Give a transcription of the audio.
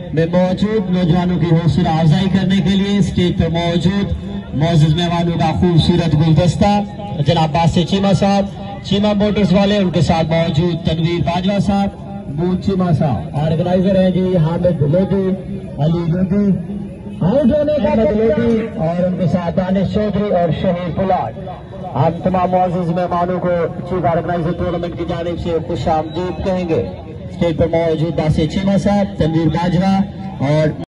में मौजूद नौजवानों की हौसला अफजाई करने के लिए स्टेज पर मौजूद मौजूद मेहमानों का खूबसूरत गुलदस्ता जनाब बासित चीमा साहब, चीमा मोटर्स वाले, उनके साथ मौजूद तनवीर बाजवा साहब, बूथ चीमा साहब, ऑर्गेनाइजर है जी हामिद लोधी, अली लोधी, लोधी और उनके साथ दानिश चौधरी और शहीद पुलाट। हम तमाम मौजूद मेहमानों को चीफ ऑर्गेनाइजर टूर्नामेंट की जानिब से खुश आमदीद कहेंगे। स्टेज पर मौजूद बासित चीमा साहब, तनवीर बाजवा और